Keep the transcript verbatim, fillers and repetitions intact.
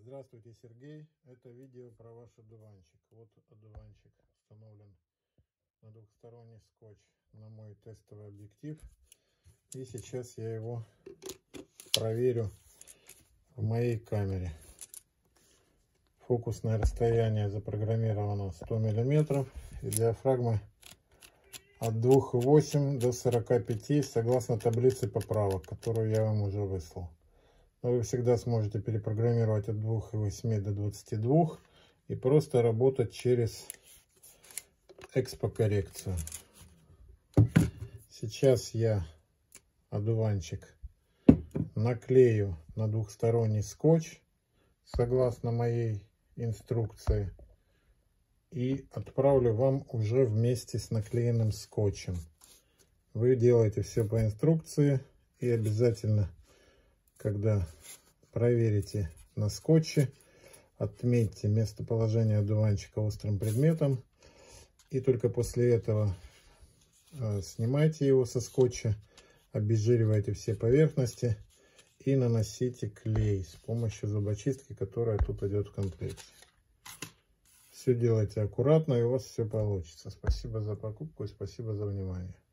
Здравствуйте, Сергей. Это видео про ваш одуванчик. Вот одуванчик установлен на двухсторонний скотч на мой тестовый объектив. И сейчас я его проверю в моей камере. Фокусное расстояние запрограммировано сто миллиметров. И диафрагма от двух и восьми до сорока пяти, согласно таблице поправок, которую я вам уже выслал. Но вы всегда сможете перепрограммировать от двух и восьми до двадцати двух и просто работать через экспо-коррекцию. Сейчас я одуванчик наклею на двухсторонний скотч согласно моей инструкции и отправлю вам уже вместе с наклеенным скотчем. Вы делаете все по инструкции и обязательно, когда проверите на скотче, отметьте местоположение одуванчика острым предметом. И только после этого э, снимайте его со скотча, обезжиривайте все поверхности и наносите клей с помощью зубочистки, которая тут идет в комплекте. Все делайте аккуратно, и у вас все получится. Спасибо за покупку и спасибо за внимание.